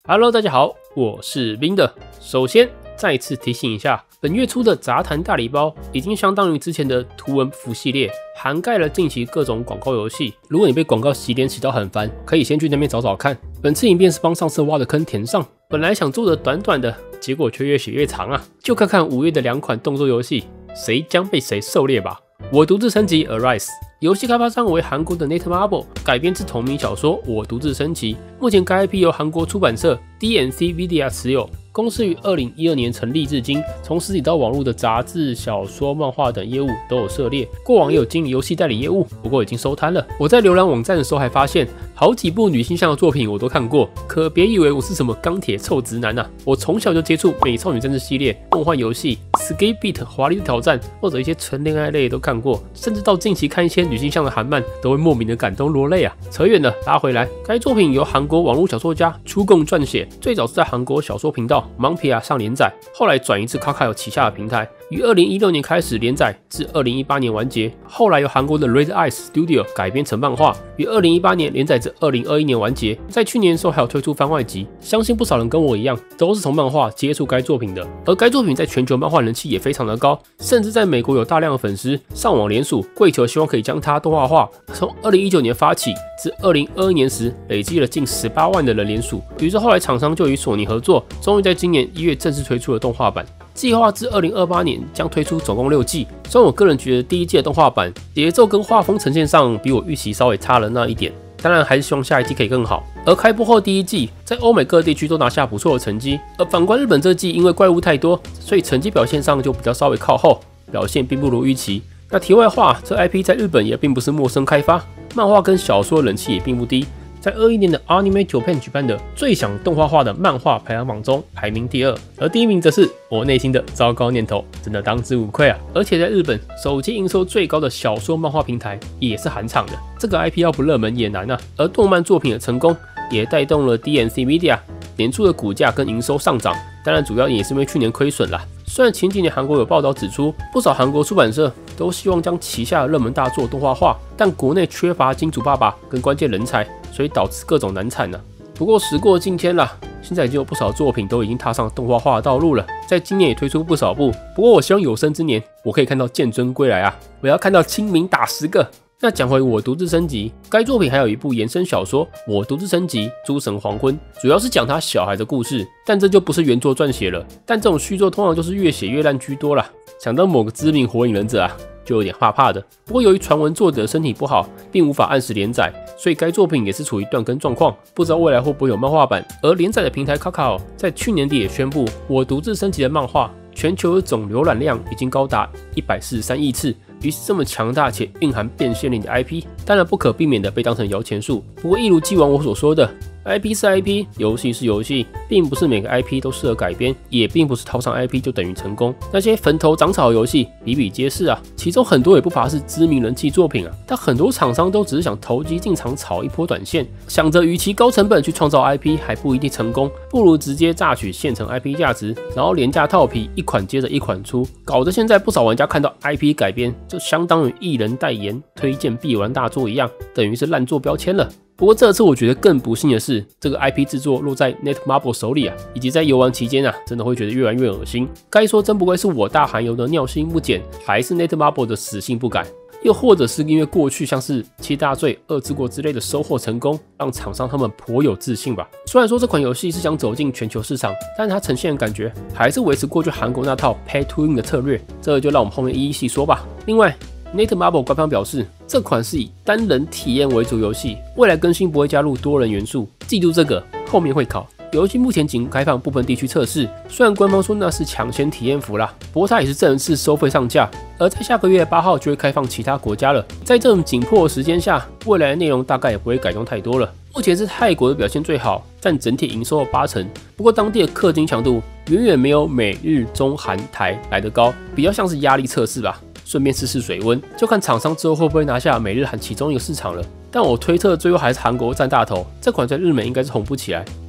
Hello， 大家好，我是冰的。首先再次提醒一下，本月初的杂谈大礼包已经相当于之前的图文不符系列，涵盖了近期各种广告游戏。如果你被广告洗脸洗到很烦，可以先去那边找找看。本次影片是帮上次挖的坑填上，本来想做的短短的，结果却越写越长啊！就看看5月的2款动作游戏，谁将被谁狩猎吧。我独自升级 Arise， 游戏开发商为韩国的 Netmarble， 改编自同名小说《我独自升级》。目前该 IP 由韩国出版社 DNC Media 持有。公司于2012年成立至今，从实体到网络的杂志、小说、漫画等业务都有涉猎。过往也有经营游戏代理业务，不过已经收摊了。我在浏览网站的时候还发现，好几部女性向的作品我都看过，可别以为我是什么钢铁臭直男啊！我从小就接触美少女战士系列、梦幻游戏、Skate Beat 华丽的挑战，或者一些纯恋爱类都看过，甚至到近期看一些女性向的韩漫，都会莫名的感动落泪啊！扯远了，拉回来，该作品由韩国网络小说家出贡撰写，最早是在韩国小说频道 Manpia 上连载，后来转移至 Kakao 旗下的平台，于2016年开始连载，至2018年完结。后来由韩国的 Red Eyes Studio 改编成漫画，于2018年连载至2021年完结。在去年的时候还有推出番外集，相信不少人跟我一样，都是从漫画接触该作品的。而该作品在全球漫画人气也非常的高，甚至在美国有大量的粉丝上网联署，跪求希望可以将它动画化。从2019年发起至2021年时，累积了近18万的人联署。于是后来厂商就与索尼合作，终于在今年1月正式推出了动画版。计划至2028年将推出总共6季。虽然我个人觉得第1季的动画版节奏跟画风呈现上比我预期稍微差了那一点，当然还是希望下一季可以更好。而开播后第1季在欧美各地区都拿下不错的成绩，而反观日本这季因为怪物太多，所以成绩表现上就比较稍微靠后，表现并不如预期。那题外话，这 IP 在日本也并不是陌生开发，漫画跟小说的人气也并不低。在21年的 Anime Japan 举办的最想动画化的漫画排行榜中排名第2，而第1名则是我内心的糟糕念头，真的当之无愧啊！而且在日本手机营收最高的小说漫画平台也是韩厂的，这个 IP 要不热门也难啊！而动漫作品的成功也带动了 DNC Media 年初的股价跟营收上涨，当然主要也是因为去年亏损啦。虽然前几年韩国有报道指出，不少韩国出版社都希望将旗下的热门大作动画化，但国内缺乏金主爸爸跟关键人才，所以导致各种难产。不过时过境迁啦，现在已经有不少作品都已经踏上动画化的道路了，在今年也推出不少部。不过我希望有生之年我可以看到剑尊归来啊！我要看到清明打10个。那讲回我独自升级，该作品还有一部延伸小说《我独自升级：诸神黄昏》，主要是讲他小孩的故事，但这就不是原作撰写了。但这种续作通常就是越写越烂居多啦。想到某个知名火影忍者啊，就有点怕怕的。不过由于传闻作者身体不好，并无法按时连载，所以该作品也是处于断更状况，不知道未来会不会有漫画版。而连载的平台 Kakao 在去年底也宣布，我独自升级的漫画全球的总浏览量已经高达143亿次。于是这么强大且蕴含变现力的 IP， 当然不可避免的被当成摇钱树。不过一如既往我所说的， IP 是 IP， 游戏是游戏，并不是每个 IP 都适合改编，也并不是套上 IP 就等于成功。那些坟头长草的游戏比比皆是啊，其中很多也不乏是知名人气作品啊。但很多厂商都只是想投机进场炒一波短线，想着与其高成本去创造 IP 还不一定成功，不如直接榨取现成 IP 价值，然后廉价套皮，一款接着一款出，搞得现在不少玩家看到 IP 改编就相当于艺人代言推荐必玩大作一样，等于是烂作标签了。不过这次我觉得更不幸的是，这个 IP 制作落在 Netmarble 手里啊，以及在游玩期间啊，真的会觉得越来越恶心。该说真不愧是我大韩游的尿性不减，还是 Netmarble 的死性不改，又或者是因为过去像是七大罪、恶之国之类的收获成功，让厂商他们颇有自信吧。虽然说这款游戏是想走进全球市场，但它呈现的感觉还是维持过去韩国那套 Pay to Win 的策略，这就让我们后面一一细说吧。另外Netmarble 官方表示，这款是以单人体验为主游戏，未来更新不会加入多人元素。记住这个，后面会考。游戏目前仅开放部分地区测试，虽然官方说那是抢先体验服啦，不过它也是正式收费上架，而在下个月8号就会开放其他国家了。在这种紧迫的时间下，未来的内容大概也不会改动太多了。目前是泰国的表现最好，占整体营收的80%，不过当地的氪金强度远远没有美日中韩台来得高，比较像是压力测试吧。顺便试试水温，就看厂商之后会不会拿下美日韩其中一个市场了。但我推测最后还是韩国占大头，这款在日美应该是红不起来。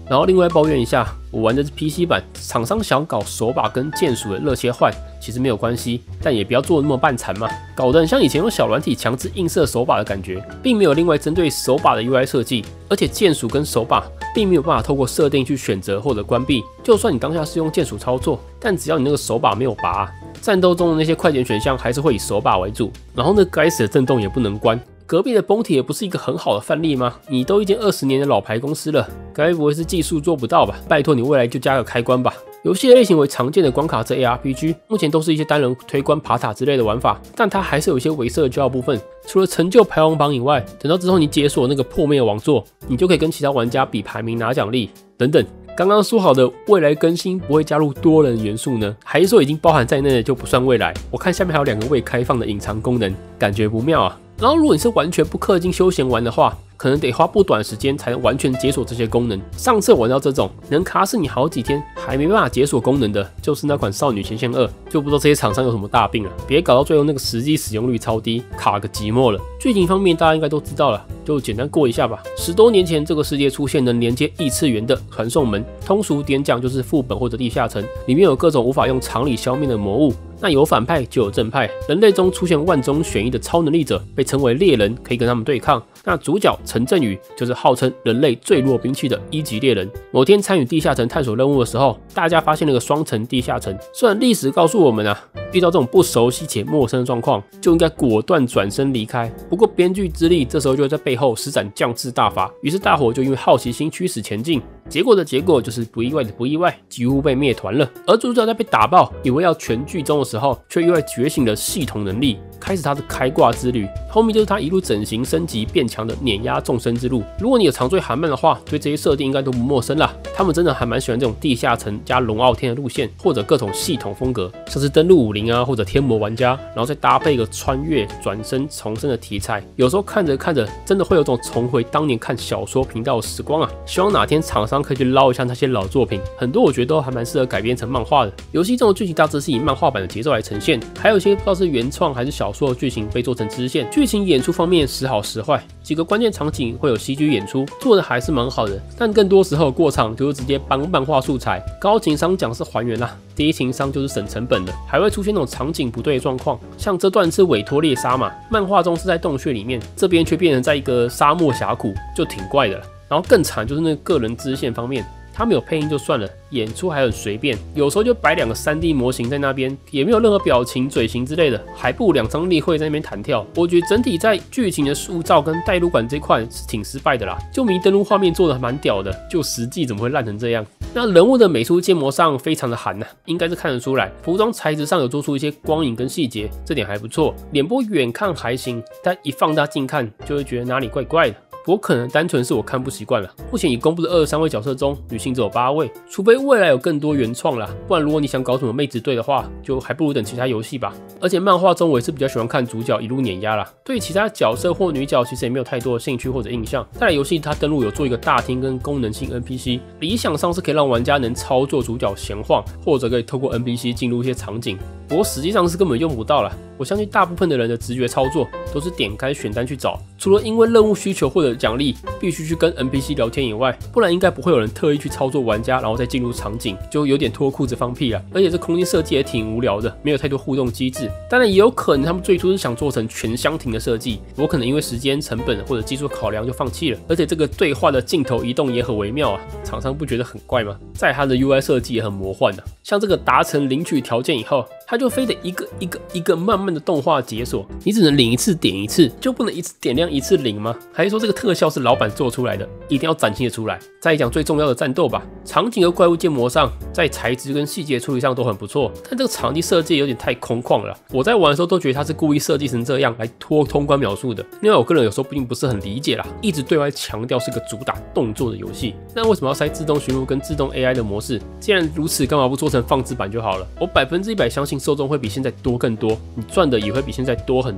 然后另外抱怨一下，我玩的是 PC 版，厂商想搞手把跟键鼠的热切换，其实没有关系，但也不要做那么半残嘛，搞得很像以前用小软体强制映射手把的感觉，并没有另外针对手把的 UI 设计，而且键鼠跟手把并没有办法透过设定去选择或者关闭，就算你当下是用键鼠操作，但只要你那个手把没有拔，战斗中的那些快捷选项还是会以手把为主，然后那该死的震动也不能关。隔壁的崩铁不是一个很好的范例吗？你都已经20年的老牌公司了，该不会是技术做不到吧？拜托你未来就加个开关吧。游戏的类型为常见的关卡制 ARPG， 目前都是一些单人推关、爬塔之类的玩法，但它还是有一些微色的骄傲部分。除了成就排行榜以外，等到之后你解锁那个破灭王座，你就可以跟其他玩家比排名拿奖励等等。刚刚说好的未来更新不会加入多人元素呢？还是说已经包含在内的就不算未来？我看下面还有2个未开放的隐藏功能，感觉不妙啊。然后如果你是完全不氪金休闲玩的话，可能得花不短时间才能完全解锁这些功能。上次玩到这种能卡死你好几天还没办法解锁功能的，就是那款《少女前线2》，就不知道这些厂商有什么大病了，别搞到最后那个实际使用率超低，卡个寂寞了。剧情方面大家应该都知道了，就简单过一下吧。10多年前这个世界出现能连接异次元的传送门，通俗点讲就是副本或者地下城，里面有各种无法用常理消灭的魔物。那有反派就有正派，人类中出现万中选一的超能力者，被称为猎人，可以跟他们对抗。那主角陈振宇就是号称人类最弱兵器的1级猎人。某天参与地下城探索任务的时候，大家发现了个双层地下城。虽然历史告诉我们啊，遇到这种不熟悉且陌生的状况，就应该果断转身离开。不过编剧之力这时候就在背后施展降智大法，于是大伙就因为好奇心驱使前进。结果就是不意外的不意外，几乎被灭团了。而主角在被打爆，以为要全剧终的时候，却意外觉醒了系统能力，开始他的开挂之旅。后面就是他一路整形升级变强的碾压众生之路。如果你有常追韩漫的话，对这些设定应该都不陌生啦。他们真的还蛮喜欢这种地下城加龙傲天的路线，或者各种系统风格，像是登陆50啊，或者天魔玩家，然后再搭配一个穿越、转身、重生的题材。有时候看着看着，真的会有种重回当年看小说频道的时光啊！希望哪天厂商可以去捞一下那些老作品，很多我觉得都还蛮适合改编成漫画的。游戏中的剧情大致是以漫画版的节奏来呈现，还有一些不知道是原创还是小说的剧情被做成支线。剧情演出方面时好时坏，几个关键场景会有CG演出，做的还是蛮好的，但更多时候过场就是直接搬漫画素材，高情商讲是还原啦，低情商就是省成本的，还会出现那种场景不对的状况，像这段是委托猎杀嘛，漫画中是在洞穴里面，这边却变成在一个沙漠峡谷，就挺怪的了。然后更惨就是那个个人支线方面，他没有配音就算了，演出还很随便，有时候就摆2个3D 模型在那边，也没有任何表情、嘴型之类的，还不如2张例会在那边弹跳。我觉得整体在剧情的塑造跟代入感这块是挺失败的啦。就迷登录画面做的还蛮屌的，就实际怎么会烂成这样？那人物的美术建模上非常的韩啊，应该是看得出来。服装材质上有做出一些光影跟细节，这点还不错。脸部远看还行，但一放大近看就会觉得哪里怪怪的。不过可能单纯是我看不习惯了。目前已公布的23位角色中，女性只有8位，除非未来有更多原创啦，不然如果你想搞什么妹子队的话，就还不如等其他游戏吧。而且漫画中我也是比较喜欢看主角一路碾压啦，对其他角色或女角其实也没有太多的兴趣或者印象。再来游戏它登录有做一个大厅跟功能性 NPC， 理想上是可以让玩家能操作主角闲晃，或者可以透过 NPC 进入一些场景，不过实际上是根本用不到啦。我相信大部分的人的直觉操作都是点开选单去找，除了因为任务需求或者奖励必须去跟 NPC 聊天以外，不然应该不会有人特意去操作玩家然后再进入场景，就有点脱裤子放屁了。而且这空间设计也挺无聊的，没有太多互动机制。当然也有可能他们最初是想做成全箱庭的设计，我可能因为时间成本或者技术考量就放弃了。而且这个对话的镜头移动也很微妙啊，厂商不觉得很怪吗？在它的 UI 设计也很魔幻啊，像这个达成领取条件以后，它就非得一个慢慢的动画解锁，你只能领一次点一次，就不能一次点亮一次领吗？还是说这个特效是老板做出来的，一定要展现得出来？再讲最重要的战斗吧，场景和怪物建模上，在材质跟细节处理上都很不错，但这个场地设计有点太空旷了。我在玩的时候都觉得它是故意设计成这样来拖通关描述的，因为我个人有时候并不是很理解啦，一直对外强调是个主打动作的游戏，那为什么要塞自动寻路跟自动 AI 的模式？既然如此，干嘛不做成放置版就好了？我100%相信受众会比现在多更多，你赚的也会比现在多很多。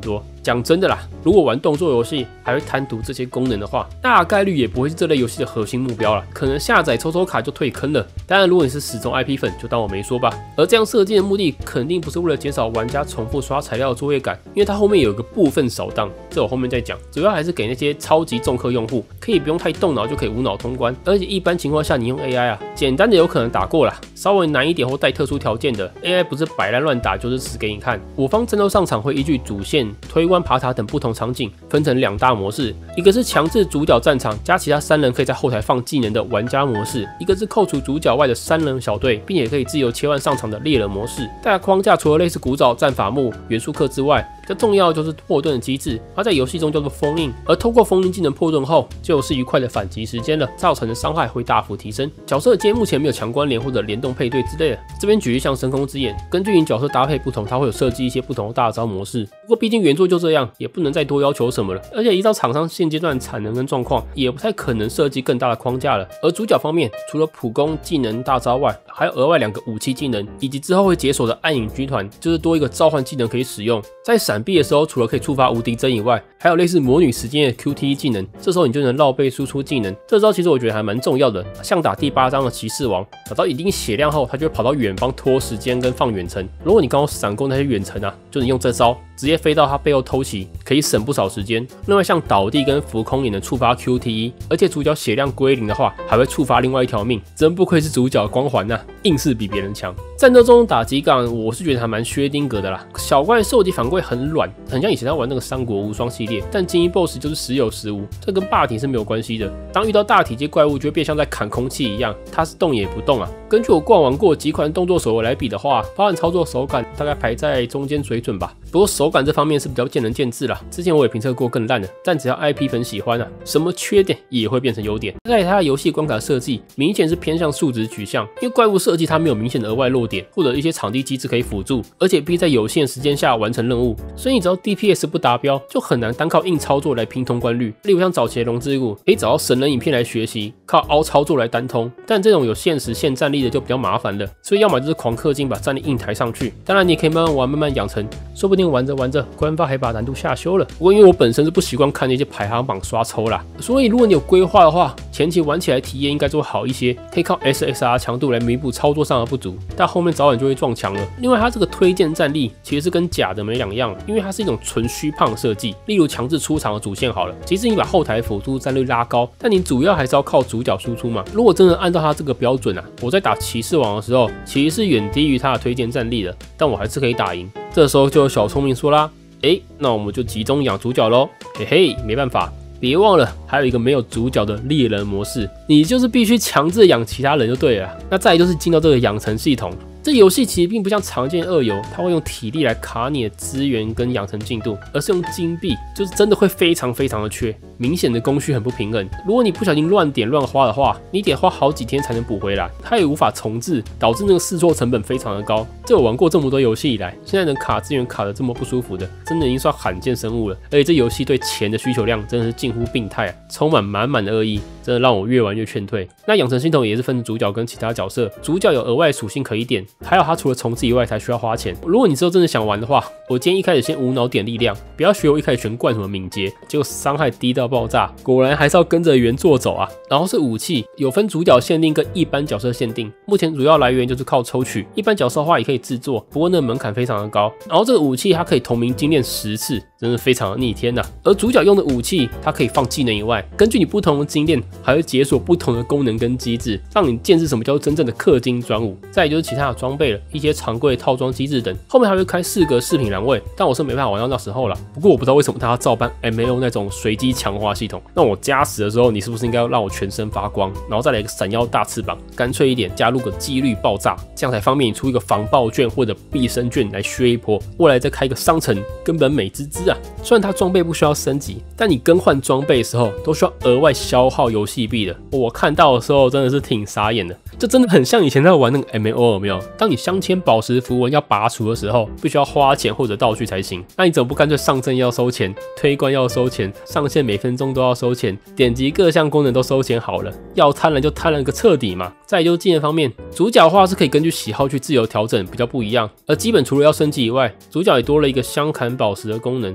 讲真的啦，如果玩动作游戏还会贪图这些功能的话，大概率也不会是这类游戏的核心目标啦，可能下载抽抽卡就退坑了。当然，如果你是死忠 IP 粉，就当我没说吧。而这样设计的目的肯定不是为了减少玩家重复刷材料的作业感，因为它后面有一个部分扫荡，这我后面再讲。主要还是给那些超级重氪用户，可以不用太动脑就可以无脑通关，而且一般情况下你用 AI 啊，简单的有可能打过啦，稍微难一点或带特殊条件的 AI 不是摆烂乱打，就是死给你看。我方战斗上场会依据主线、推关、爬塔等不同场景分成2大模式，一个是强制主角战场加其他3人可以在后台放技能的玩家模式，一个是扣除主角外的3人小队，并且可以自由切换上场的猎人模式。大框架除了类似古早战法木、元素课之外，比较重要的就是破盾的机制，它在游戏中叫做封印，而透过封印技能破盾后，就是愉快的反击时间了，造成的伤害会大幅提升。角色间目前没有强关联或者联动配对之类的，这边举例像深空之眼，根据你角色搭配不同，它会有设计一些不同的大招模式。不过毕竟原作就这样，也不能再多要求什么了，而且依照厂商现阶段的产能跟状况，也不太可能设计更大的框架了。而主角方面，除了普攻技能大招外，还有额外2个武器技能，以及之后会解锁的暗影军团，就是多一个召唤技能可以使用。在闪避的时候，除了可以触发无敌针以外，还有类似魔女时间的 QTE 技能，这时候你就能绕背输出技能。这招其实我觉得还蛮重要的，像打第8章的骑士王，打到一定血量后，他就会跑到远方拖时间跟放远程。如果你刚好闪过那些远程啊，就能用这招直接飞到他背后偷袭，可以省不少时间。另外像倒地跟浮空也能触发 QTE， 而且主角血量归零的话，还会触发另外一条命，真不愧是主角光环啊，硬是比别人强。战斗中打击感，我是觉得还蛮薛丁格的啦。小怪受敌反馈很软，很像以前在玩那个三国无双系列，但精英 BOSS 就是时有时无，这跟霸体是没有关系的。当遇到大体积怪物，就会变像在砍空气一样，它是动也不动啊。根据我逛玩过几款动作手游来比的话，包含操作手感大概排在中间水准吧。不过手感这方面是比较见仁见智啦，之前我也评测过更烂的，但只要 IP 粉喜欢啊，什么缺点也会变成优点。在它的游戏关卡设计明显是偏向数值取向，因为怪物设计它没有明显的额外弱点，或者一些场地机制可以辅助，而且必须在有限时间下完成任务，所以你只要 DPS 不达标，就很难单靠硬操作来拼通关率。例如像早期的龙之谷，可以找到神人影片来学习，靠凹操作来单通，但这种有限时限战力的就比较麻烦了，所以要么就是狂氪金把战力硬抬上去，当然你也可以慢慢玩，慢慢养成，说不定玩着玩着，官方还把难度下修了。不过因为我本身是不习惯看那些排行榜刷抽啦，所以如果你有规划的话，前期玩起来体验应该就会好一些，可以靠 SSR 强度来弥补操作上的不足，但后面早晚就会撞墙了。另外它这个推荐战力其实是跟假的没两样，因为它是一种纯虚胖设计，例如强制出场的主线好了，其实你把后台辅助战力拉高，但你主要还是要靠主角输出嘛。如果真的按照它这个标准啊，我在打骑士王的时候，其实是远低于它的推荐战力的，但我还是可以打赢。这时候就有小聪明说啦，那我们就集中养主角咯，嘿嘿，没办法。别忘了，还有一个没有主角的猎人模式，你就是必须强制养其他人就对了。那再来就是进到这个养成系统，这游戏其实并不像常见二游，它会用体力来卡你的资源跟养成进度，而是用金币，就是真的会非常非常的缺，明显的供需很不平衡。如果你不小心乱点乱花的话，你得花好几天才能补回来，它也无法重置，导致那个试错成本非常的高。这我玩过这么多游戏以来，现在能卡资源卡得这么不舒服的，真的已经算罕见生物了。而且这游戏对钱的需求量真的是近乎病态啊，充满满满的恶意，真的让我越玩越劝退。那养成系统也是分主角跟其他角色，主角有额外属性可以点，还有它除了重置以外才需要花钱。如果你之后真的想玩的话，我建议一开始先无脑点力量，不要学我一开始全灌什么敏捷，结果伤害低到爆炸。果然还是要跟着原作走啊。然后是武器，有分主角限定跟一般角色限定，目前主要来源就是靠抽取，一般角色的话也可以制作，不过那个门槛非常的高。然后这个武器它可以同名精炼10次，真的非常的逆天呐。而主角用的武器，它可以放技能以外，根据你不同的精炼，还会解锁不同的功能跟机制，让你见识什么叫真正的氪金专武。再来就是其他的装备了，一些常规套装机制等，后面还会开4个饰品栏位，但我是没办法玩到那时候了。不过我不知道为什么它要照搬 MAO 那种随机强化系统，那我加时的时候，你是不是应该要让我全身发光，然后再来一个闪耀大翅膀？干脆一点，加入个几率爆炸，这样才方便你出一个防爆券或者必胜券来削一波，未来再开一个商城，根本美滋滋啊！虽然它装备不需要升级，但你更换装备的时候都需要额外消耗游戏币的。我看到的时候真的是挺傻眼的，这真的很像以前在玩那个 MAO 有没有？当你镶嵌宝石符文要拔除的时候，必须要花钱或者道具才行。那你怎么不干脆上阵要收钱，推关要收钱，上线每分钟都要收钱，点击各项功能都收钱好了？要贪婪就贪婪个彻底嘛！再来就是技能方面，主角的话是可以根据喜好去自由调整，比较不一样。而基本除了要升级以外，主角也多了一个相砍宝石的功能，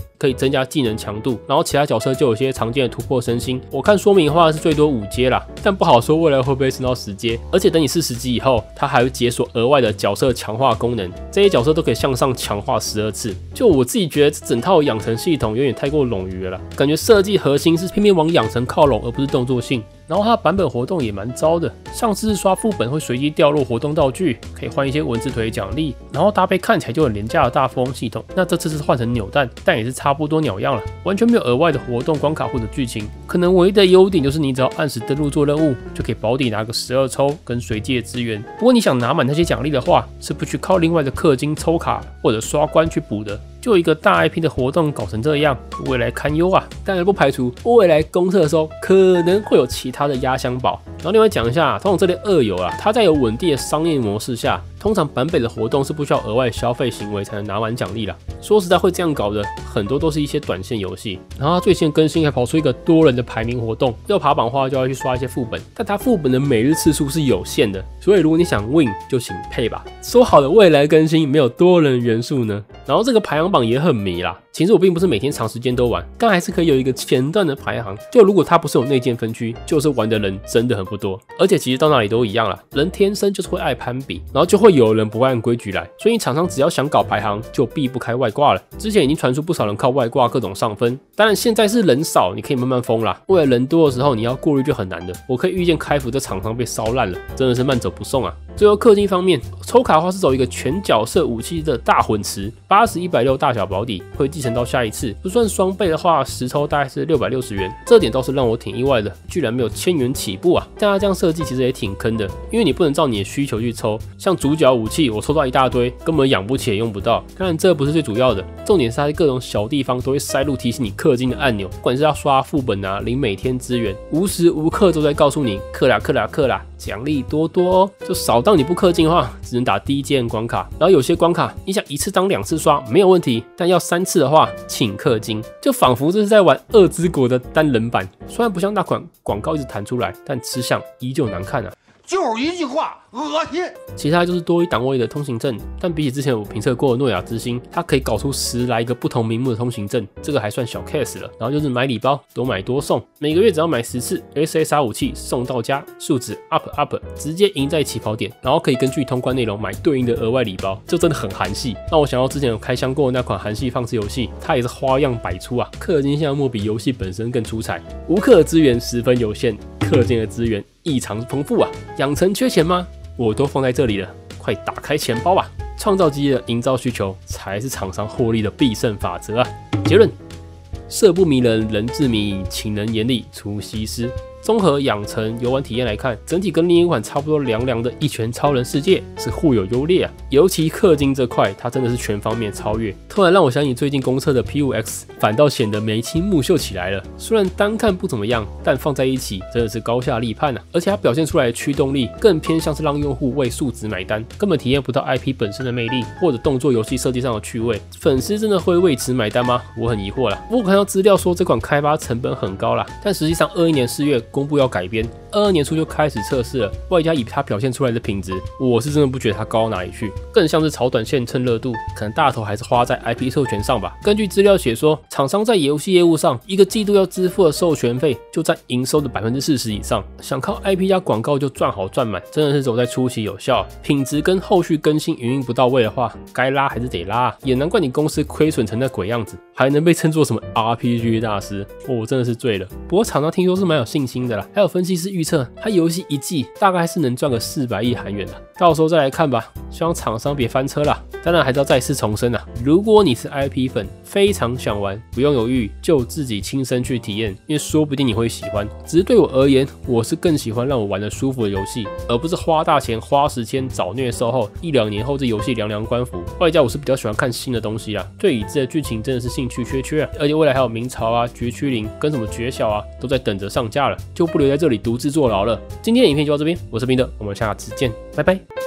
可以增加技能强度，然后其他角色就有些常见的突破身心。我看说明的话是最多5阶啦，但不好说未来会不会升到10阶。而且等你40级以后，它还会解锁额外的角色强化功能，这些角色都可以向上强化12次。就我自己觉得这整套养成系统有点太过冗余了啦，感觉设计核心是偏偏往养成靠拢，而不是动作性。然后它版本活动也蛮糟的，上次刷副本会随机掉落活动道具，可以换一些文字腿奖励，然后搭配看起来就很廉价的大富翁系统。那这次是换成扭蛋，但也是差不多鸟样了，完全没有额外的活动关卡或者剧情。可能唯一的优点就是你只要按时登录做任务，就可以保底拿个12抽跟随机的资源。不过你想拿满那些奖励的话，是不去靠另外的氪金抽卡或者刷关去补的。就一个大 IP 的活动搞成这样，未来堪忧啊！当然不排除未来公测的时候可能会有其他的压箱宝。然后另外讲一下，通常这类二游啊，它在有稳定的商业模式下，通常版本的活动是不需要额外消费行为才能拿完奖励啦。说实在，会这样搞的很多都是一些短线游戏。然后它最新更新还跑出一个多人的排名活动，要爬榜的话就要去刷一些副本，但它副本的每日次数是有限的，所以如果你想 win 就请配吧。说好的未来更新没有多人元素呢？然后这个排行榜也很迷啦。其实我并不是每天长时间都玩，但还是可以有一个前段的排行。就如果它不是有内建分区，就是玩的人真的很不多。而且其实到哪里都一样啦，人天生就是会爱攀比，然后就会有人不会按规矩来。所以厂商只要想搞排行，就避不开外挂了。之前已经传出不少人靠外挂各种上分，当然现在是人少，你可以慢慢封啦。为了人多的时候，你要过滤就很难的。我可以预见开服这厂商被烧烂了，真的是慢走不送啊。最后氪金方面，抽卡的话是走一个全角色武器的大混池，80、160大小保底会继承到下一次。不算双倍的话，10抽大概是660元，这点倒是让我挺意外的，居然没有1000元起步啊！但它这样设计其实也挺坑的，因为你不能照你的需求去抽，像主角武器我抽到一大堆，根本养不起也用不到。当然这不是最主要的，重点是它在各种小地方都会塞入提醒你氪金的按钮，不管是要刷副本啊、领每天资源，无时无刻都在告诉你氪啦氪啦氪啦，奖励多多哦。就少当你不氪金的话，只能打第一阶关卡，然后有些关卡你想一次当2次刷没有问题，但要3次的话请氪金，就仿佛这是在玩恶之国的单人版。虽然不像那款广告一直弹出来，但吃相依旧难看啊。 就是一句话，恶心。 其他就是多一档位的通行证，但比起之前我评测过的诺亚之星，它可以搞出10来个不同名目的通行证，这个还算小 case 了。然后就是买礼包，多买多送，每个月只要买10次 SSR 武器送到家，数值 up， 直接赢在起跑点，然后可以根据通关内容买对应的额外礼包，就真的很韩系。让我想到之前有开箱过的那款韩系放置游戏，它也是花样百出啊，氪金项目比游戏本身更出彩，无氪的资源十分有限，氪金的资源异常丰富啊！养成缺钱吗？我都放在这里了，快打开钱包吧！创造机的营造需求才是厂商获利的必胜法则啊！结论：色不迷人，人自迷影，情人眼里出西施。综合养成游玩体验来看，整体跟另一款差不多凉凉的《一拳超人世界》是互有优劣啊。尤其氪金这块，它真的是全方面超越。突然让我想起最近公测的 P5X， 反倒显得眉清目秀起来了。虽然单看不怎么样，但放在一起真的是高下立判啊。而且它表现出来的驱动力更偏向是让用户为数值买单，根本体验不到 IP 本身的魅力，或者动作游戏设计上的趣味。粉丝真的会为此买单吗？我很疑惑啦。不过看到资料说这款开发成本很高啦，但实际上21年4月公布要改编，22年初就开始测试了，外加以它表现出来的品质，我是真的不觉得它高到哪里去，更像是炒短线蹭热度，可能大头还是花在 IP 授权上吧。根据资料写说，厂商在游戏业务上一个季度要支付的授权费就占营收的40%以上，想靠 IP 加广告就赚好赚满，真的是走在初期有效。品质跟后续更新营运不到位的话，该拉还是得拉啊，也难怪你公司亏损成那鬼样子，还能被称作什么 RPG 大师，我真的是醉了。不过厂商听说是蛮有信心的啦，还有分析师预测，他游戏一季大概是能赚个400亿韩元的，到时候再来看吧。希望厂商别翻车啦。当然还是要再次重申啊，如果你是 IP 粉，非常想玩，不用犹豫，就自己亲身去体验，因为说不定你会喜欢。只是对我而言，我是更喜欢让我玩得舒服的游戏，而不是花大钱花时间找虐售后1-2年后这游戏凉凉关服。外加我是比较喜欢看新的东西啊，对已知的剧情真的是兴趣缺啊，而且未来还有明朝啊、绝区零跟什么绝小啊，都在等着上架了，就不留在这里独自坐牢了。今天的影片就到这边，我是冰的，我们下次见，拜拜。